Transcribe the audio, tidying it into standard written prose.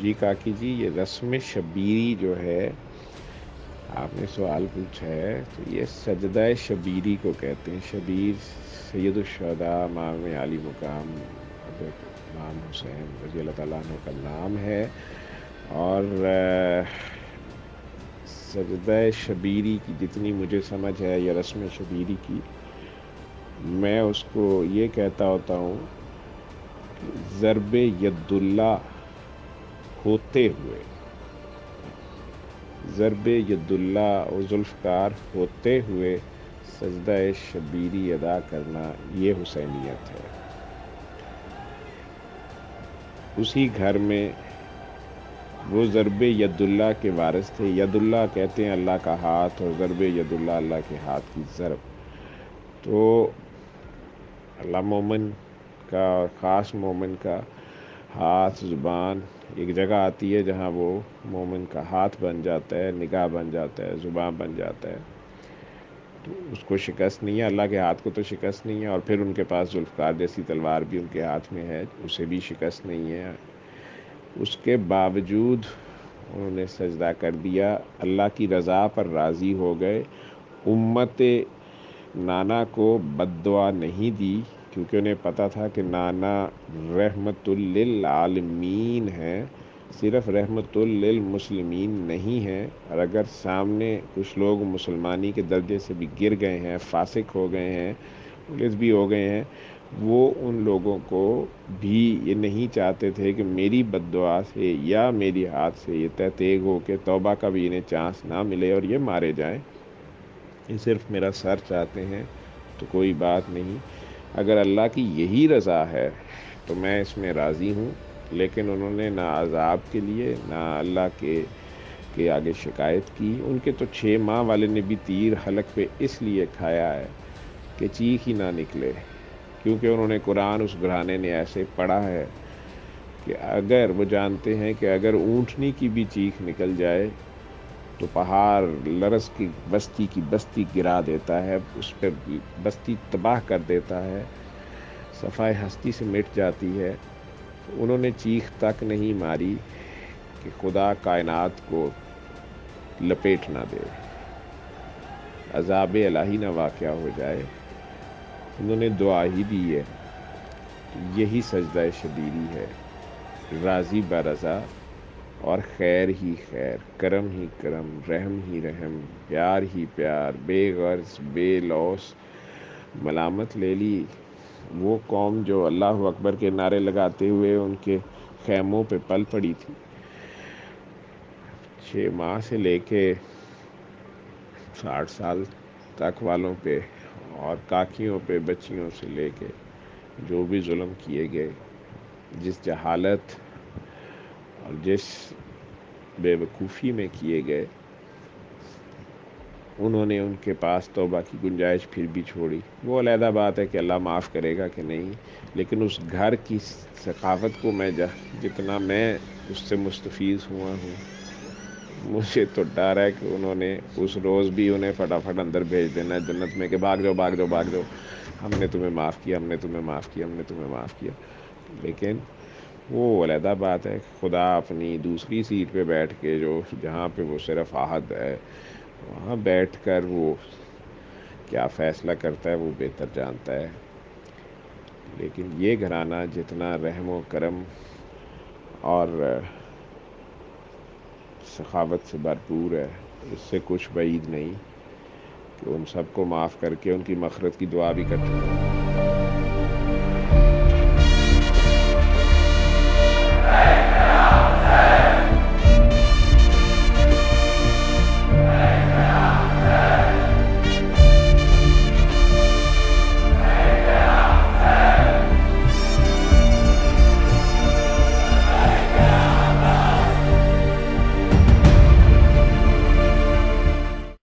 جی کاکی جی، یہ رسم شبیری جو ہے آپ نے سوال پوچھا ہے، تو یہ سجدہ شبیری کو کہتے ہیں۔ شبیر سید الشہداء امام عالی مقام حضرت امام حسین رضی اللہ تعالیٰ عنہ کا نام ہے۔ اور سجدہ شبیری کی جتنی مجھے سمجھ ہے یا رسم شبیری کی، میں اس کو یہ کہتا ہوتا ہوں کہ ضرب ید اللہ ہوتے ہوئے، ضرب ید اللہ و ذوالفقار ہوتے ہوئے سجدہ شبیری ادا کرنا، یہ حسینیت ہے۔ اسی گھر میں وہ ضرب ید اللہ کے وارث تھے۔ ید اللہ کہتے ہیں اللہ کا ہاتھ، اور ضرب ید اللہ اللہ کے ہاتھ کی ضرب۔ تو اللہ مومن کا، خاص مومن کا ہاتھ، زبان ایک جگہ آتی ہے جہاں وہ مومن کا ہاتھ بن جاتا ہے، نگاہ بن جاتا ہے، زبان بن جاتا ہے، تو اس کو شکست نہیں ہے۔ اللہ کے ہاتھ کو تو شکست نہیں ہے، اور پھر ان کے پاس ذوالفقار جیسی تلوار بھی ان کے ہاتھ میں ہے، اسے بھی شکست نہیں ہے۔ اس کے باوجود انہوں نے سجدہ کر دیا، اللہ کی رضا پر راضی ہو گئے۔ امت نانا کو بد دعا نہیں دی، کیونکہ انہیں پتہ تھا کہ نانا رحمت للعالمین ہے، صرف رحمت للمسلمین نہیں ہے۔ اور اگر سامنے کچھ لوگ مسلمانی کے درجے سے بھی گر گئے ہیں، فاسق ہو گئے ہیں، مخلص بھی ہو گئے ہیں، وہ ان لوگوں کو بھی یہ نہیں چاہتے تھے کہ میری بد دعا سے یا میری ہاتھ سے یہ تیگ ہو کہ توبہ کا بھی انہیں چانس نہ ملے اور یہ مارے جائیں۔ یہ صرف میرا سر چاہتے ہیں، تو کوئی بات نہیں۔ اگر اللہ کی یہی رضا ہے تو میں اس میں راضی ہوں، لیکن انہوں نے نہ عذاب کے لیے نہ اللہ کے آگے شکایت کی۔ ان کے تو 6 ماہ والے نے بھی تیر حلق پہ اس لیے کھایا ہے کہ چیخ ہی نہ نکلے، کیونکہ انہوں نے قرآن اس گھرانے نے ایسے پڑھا ہے کہ اگر وہ جانتے ہیں کہ اگر اونٹنی کی بھی چیخ نکل جائے تو پہاڑ لرز کی بستی گرا دیتا ہے، اس پہ بستی تباہ کر دیتا ہے، صفائے ہستی سے مٹ جاتی ہے۔ انہوں نے چیخ تک نہیں ماری کہ خدا کائنات کو لپیٹ نہ دے، عذاب الہی نہ واقع ہو جائے۔ انہوں نے دعا ہی دی ہے۔ یہی سجدہ شبیری ہے، راضی برضا، اور خیر ہی خیر، کرم ہی کرم، رحم ہی رحم، پیار ہی پیار، بے غرض بے لوث۔ ملامت لے لی وہ قوم جو اللہ اکبر کے نعرے لگاتے ہوئے ان کے خیموں پہ پل پڑی تھی، 6 ماہ سے لے کے 60 سال تک والوں پہ اور کاکیوں پہ، بچیوں سے لے کے جو بھی ظلم کیے گئے، جس جہالت اور جس بے وقوفی میں کیے گئے، انہوں نے ان کے پاس توبہ کی گنجائش پھر بھی چھوڑی۔ وہ علیحدہ بات ہے کہ اللہ معاف کرے گا کہ نہیں، لیکن اس گھر کی ثقافت کو جتنا میں اس سے مستفیض ہوا ہوں، مجھے تو ڈر ہے کہ انہوں نے اس روز بھی انہیں فٹافٹ اندر بھیج دینا ہے جنت میں کہ بھاگ جاؤ بھاگ جاؤ بھاگ جاؤ، ہم نے تمہیں معاف کیا، ہم نے تمہیں معاف کیا، ہم نے تمہیں معاف کیا۔ لیکن وہ علیحدہ بات ہے، خدا اپنی دوسری سیٹ پہ بیٹھ کے، جہاں پہ وہ صرف احد ہے، وہاں بیٹھ کر وہ کیا فیصلہ کرتا ہے وہ بہتر جانتا ہے۔ لیکن یہ گھرانہ جتنا رحم و کرم اور سخاوت سے بھرپور ہے، اس سے کچھ بعید نہیں کہ ان سب کو معاف کر کے ان کی مغفرت کی دعا بھی کرتے ہیں۔